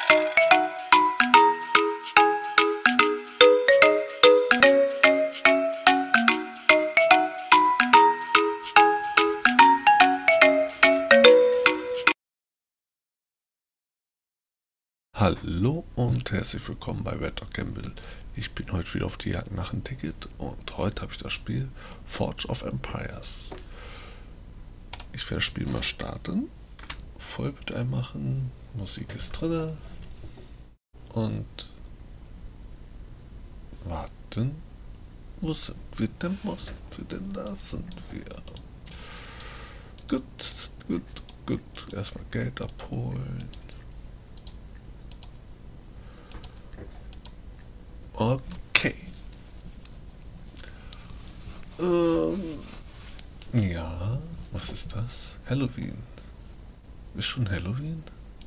Hallo und herzlich willkommen bei Red Dog Gamble. Ich bin heute wieder auf die Jagd nach einem Ticket und heute habe ich das Spiel Forge of Empires. Ich werde das Spiel mal starten, Vollbild einmachen, Musik ist drin und warten. Wo sind wir denn? Wo sind wir denn? Da sind wir. Gut. Erstmal Geld abholen. Okay. Ja, was ist das? Halloween. Ist schon Halloween?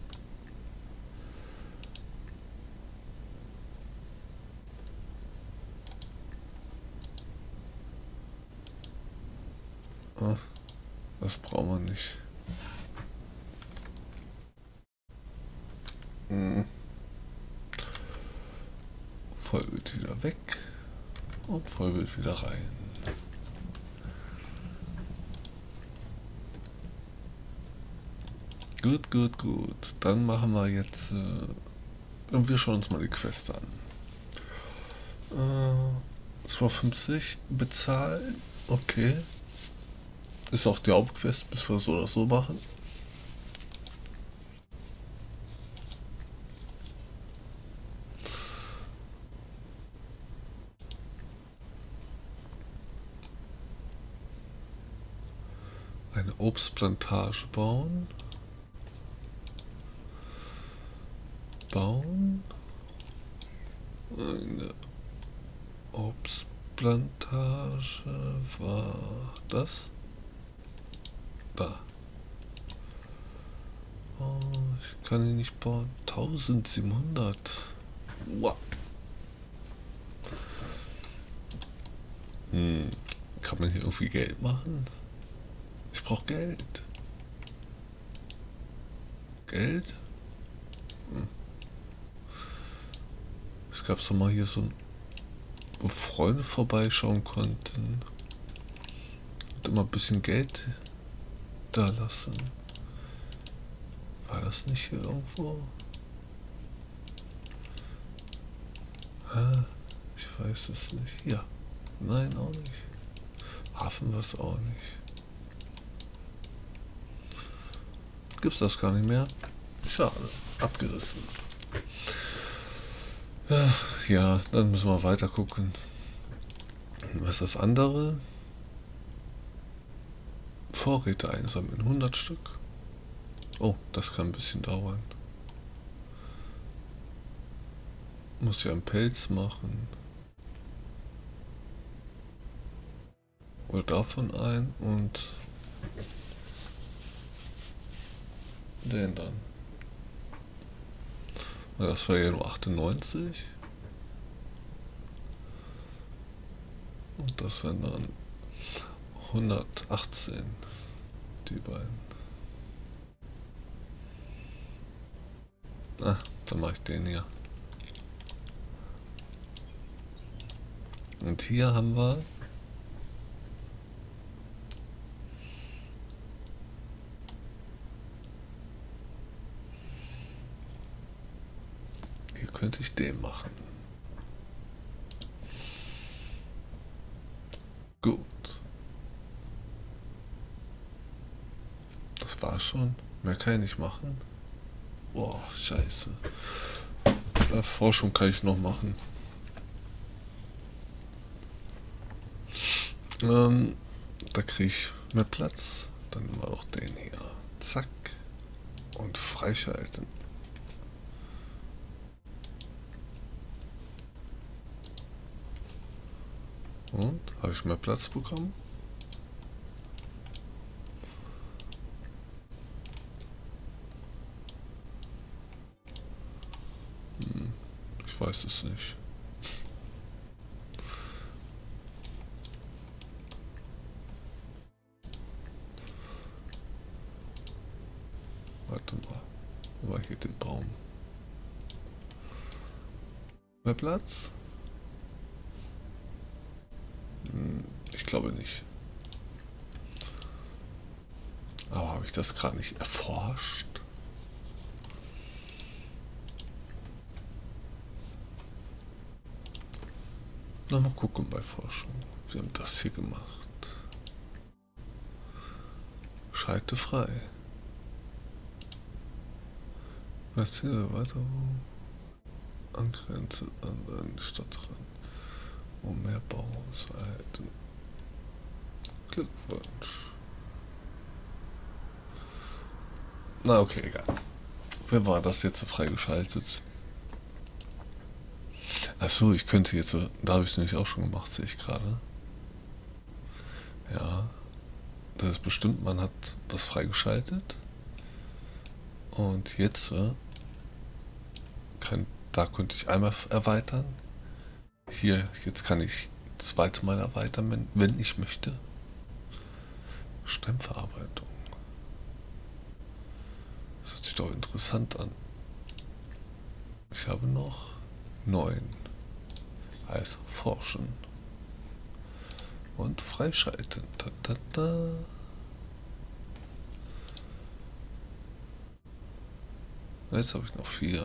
Ah, das brauchen wir nicht. Vollbild wieder weg und Vollbild wieder rein. Gut. Dann machen wir jetzt. Wir schauen uns mal die Quest an. 2,50 bezahlen. Okay. Ist auch die Hauptquest, bis wir so oder so machen. Eine Obstplantage bauen. Eine Obstplantage war das? Da. Oh, ich kann ihn nicht bauen. 1700. Wow. Kann man hier irgendwie Geld machen? Ich brauche Geld. Geld? Es gab doch mal hier so ein, wo Freunde vorbeischauen konnten und immer ein bisschen Geld da lassen. War das nicht hier irgendwo? Ich weiß es nicht. Ja. Nein, auch nicht. Hafen war es auch nicht. Gibt's das gar nicht mehr? Schade. Abgerissen. Ja, dann müssen wir weiter gucken. Was ist das andere? Vorräte einsammeln. 100 Stück. Oh, das kann ein bisschen dauern. Muss ja einen Pelz machen. Oder davon ein und den dann. Das war ja nur 98. Und das wären dann 118. Die beiden. Dann mache ich den hier. Und hier haben wir könnte ich den machen. Gut. Das war schon. Mehr kann ich nicht machen. Boah, scheiße. Forschung kann ich noch machen. Da kriege ich mehr Platz. Dann nehmen wir doch den hier. Zack. Und freischalten. Und? Habe ich mehr Platz bekommen? Ich weiß es nicht. Warte mal. War hier den Baum. Mehr Platz? Ich glaube nicht. Aber habe ich das gerade nicht erforscht? Na, mal gucken bei Forschung. Wir haben das hier gemacht. Schalte frei. Platziere Erweiterung. Angrenze an einen Stadtrand. Um mehr Bauseiten. Glückwunsch. Na okay, egal. Wer war das jetzt freigeschaltet? Achso, ich könnte jetzt, da habe ich es nämlich auch schon gemacht, sehe ich gerade. Ja, das ist bestimmt, man hat was freigeschaltet. Und jetzt, da könnte ich einmal erweitern. Hier, jetzt kann ich das zweite Mal erweitern, wenn ich möchte. Steinverarbeitung. Das hört sich doch interessant an. Ich habe noch 9. Also forschen. Und freischalten. Da, da, da. Jetzt habe ich noch 4.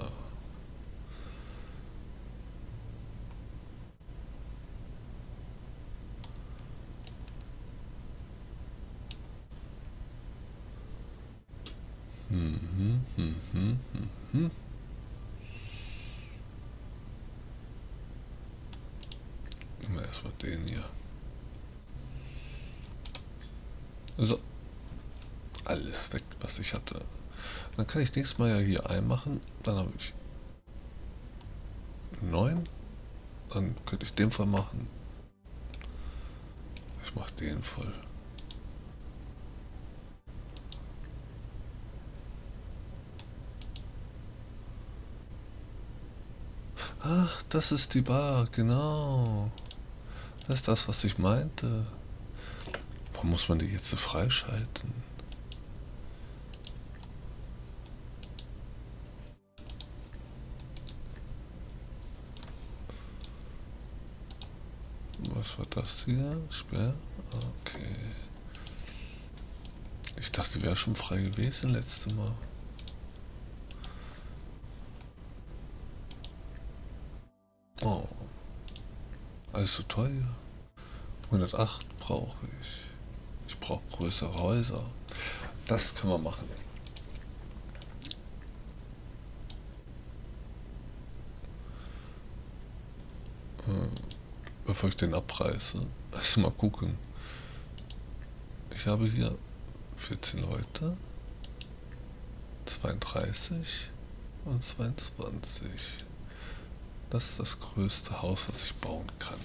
Erstmal den hier. So. Alles weg, was ich hatte. Dann kann ich nächstes Mal ja hier einmachen. Dann habe ich 9. Dann könnte ich den voll machen. Ich mache den voll. Ach, das ist die Bar, genau. Das ist das, was ich meinte. Warum muss man die jetzt so freischalten? Was war das hier? Sperr? Okay. Ich dachte, wäre schon frei gewesen letztes Mal. Oh. Alles so teuer. 108 brauche ich. Ich brauche größere Häuser. Das können wir machen. Bevor ich den abreiße. Lass mal gucken. Ich habe hier 14 Leute. 32 und 22. Das ist das größte Haus, was ich bauen kann.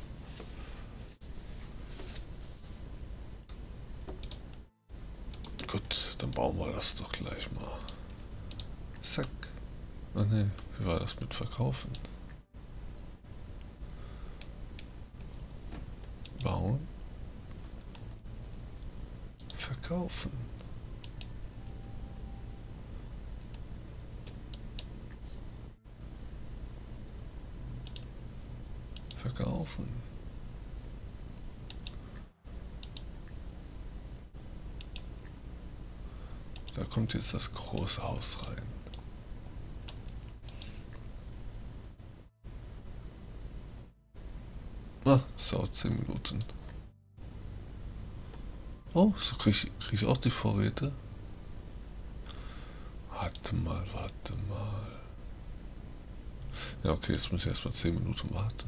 Gut, dann bauen wir das doch gleich mal. Zack. Ah ne, wie war das mit Verkaufen? Bauen. Verkaufen. Verkaufen. Da kommt jetzt das große Haus rein. Ah, es dauert 10 Minuten. Oh, so krieg ich auch die Vorräte. Warte mal, warte mal. Ja, okay, jetzt muss ich erstmal 10 Minuten warten.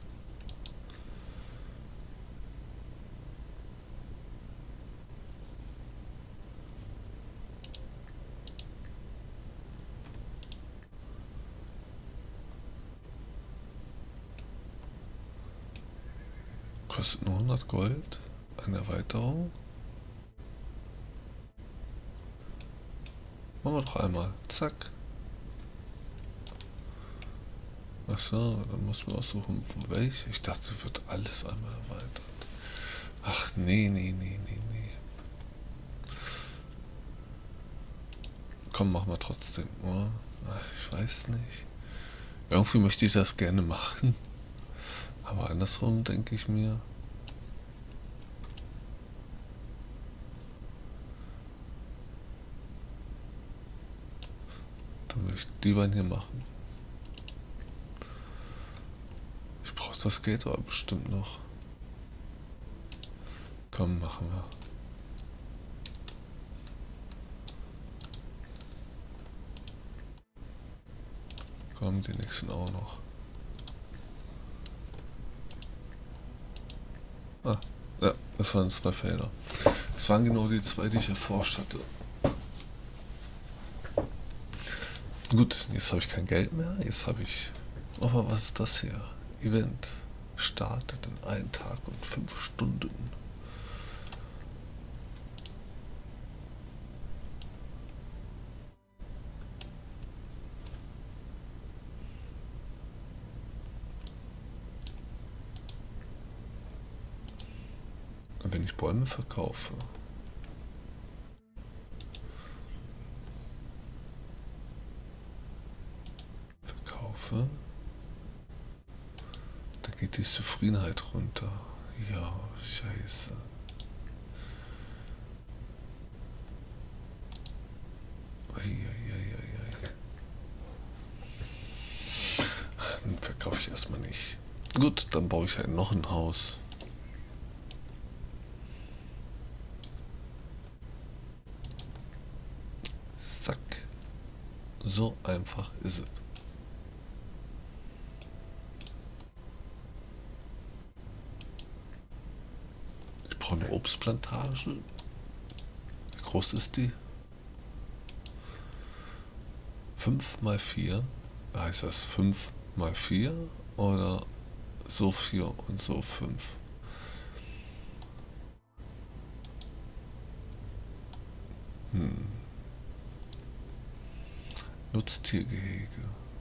Kostet nur 100 Gold. Eine Erweiterung. Machen wir doch einmal. Zack. Achso, dann muss man aussuchen, welche. Ich dachte, wird alles einmal erweitert. Ach, nee, nee, nee, nee, nee. Komm, machen wir trotzdem. Oh, ach, ich weiß nicht. Irgendwie möchte ich das gerne machen, aber andersrum denke ich mir, dann will ich die beiden hier machen. Ich brauche das Geld aber bestimmt noch. Komm, machen wir. Komm, die nächsten auch noch. Ah, ja, das waren 2 Felder. Das waren genau die 2, die ich erforscht hatte. Gut, jetzt habe ich kein Geld mehr. Jetzt habe ich... Aber was ist das hier? Event startet in 1 Tag und 5 Stunden. Wenn ich Bäume verkaufe. Da geht die Zufriedenheit runter. Ja, scheiße. Eieieiei. Dann verkaufe ich erstmal nicht. Gut, dann baue ich halt noch ein Haus. Zack. So einfach ist es. Ich brauche eine Obstplantage. Wie groß ist die? 5 mal 4. Heißt das 5 mal 4 oder so 4 und so 5? Nutztiergehege.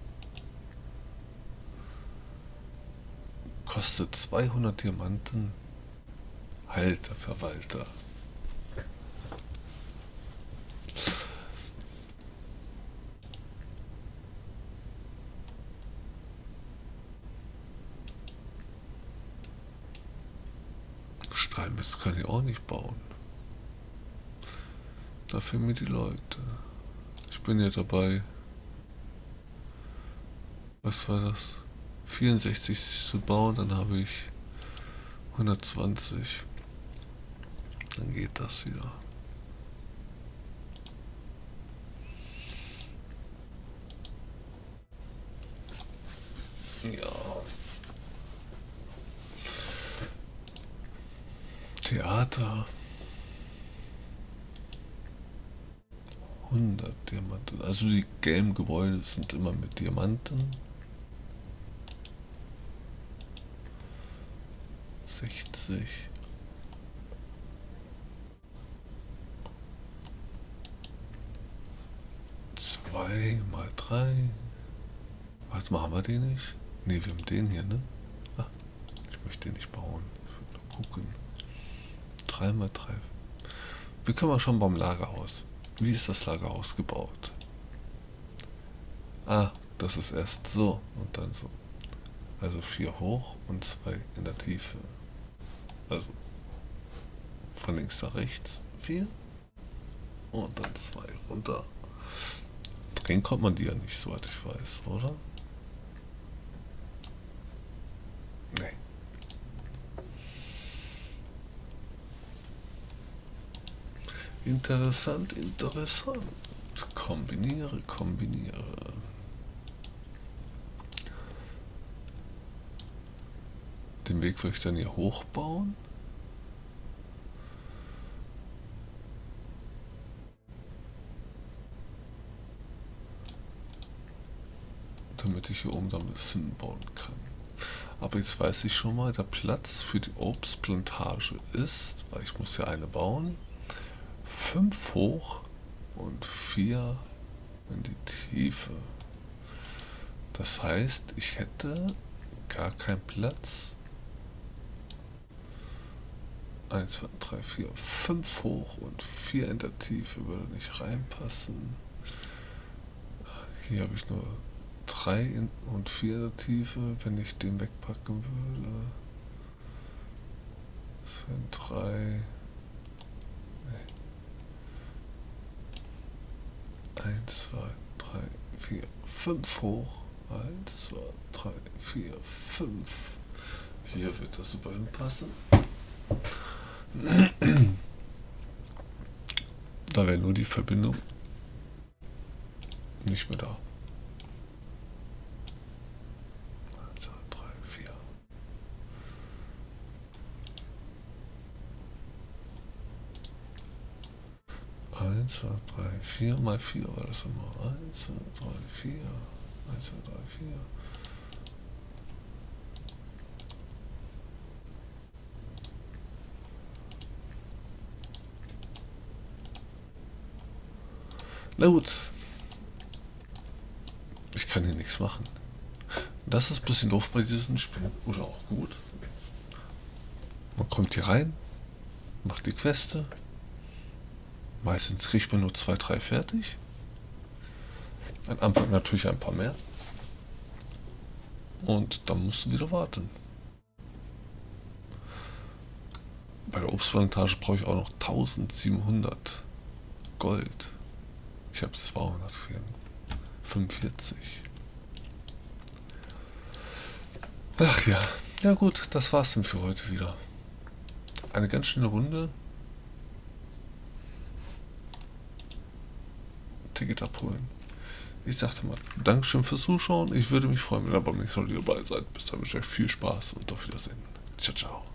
Kostet 200 Diamanten. Alter Verwalter. Steinmetz kann ich auch nicht bauen. Da fehlen mir die Leute. Ich bin ja dabei. Was war das? 64 zu bauen, dann habe ich 120. Dann geht das wieder. Ja. Theater. 100 Diamanten. Also die gelben Gebäude sind immer mit Diamanten. 60. Zwei mal 3. Was machen wir den nicht? Ne, wir haben den hier, ne? Ach, ich möchte den nicht bauen. Ich will nur gucken. 3 mal 3. Wir können mal schon beim Lagerhaus. Wie ist das Lagerhaus gebaut? Ah, das ist erst so und dann so. Also 4 hoch und 2 in der Tiefe. Also von links nach rechts 4 und dann 2 runter. Drehen kommt man die ja nicht, soweit ich weiß, oder? Nee. Interessant, interessant. Kombiniere, kombiniere. Den Weg würde ich dann hier hochbauen. Damit ich hier oben dann ein bisschen bauen kann. Aber jetzt weiß ich schon mal, der Platz für die Obstplantage ist, weil ich muss ja eine bauen, 5 hoch und 4 in die Tiefe. Das heißt, ich hätte gar keinen Platz. 1, 2, 3, 4, 5 hoch und 4 in der Tiefe würde nicht reinpassen. Hier habe ich nur 3 und 4 in der Tiefe, wenn ich den wegpacken würde. Das wären 3. 1, 2, 3, 4, 5 hoch. 1, 2, 3, 4, 5. Hier wird das super hinpassen. Da wäre nur die Verbindung nicht mehr da. 1, 2, 3, 4. 1, 2, 3, 4 mal 4 war das immer. 1, 2, 3, 4. 1, 2, 3, 4. Na gut. Ich kann hier nichts machen. Das ist ein bisschen doof bei diesem Spiel. Oder auch gut. Man kommt hier rein, macht die Queste. Meistens kriegt man nur 2, 3 fertig. Am Anfang natürlich ein paar mehr. Und dann musst du wieder warten. Bei der Obstplantage brauche ich auch noch 1700 Gold. Ich habe 245. Ach ja, ja gut, das war's dann für heute wieder. Eine ganz schöne Runde. Ticket abholen. Ich sagte mal, Dankeschön fürs Zuschauen. Ich würde mich freuen, wenn ihr beim nächsten Mal dabei seid. Bis dann wünsche ich euch viel Spaß und auf Wiedersehen. Ciao, ciao.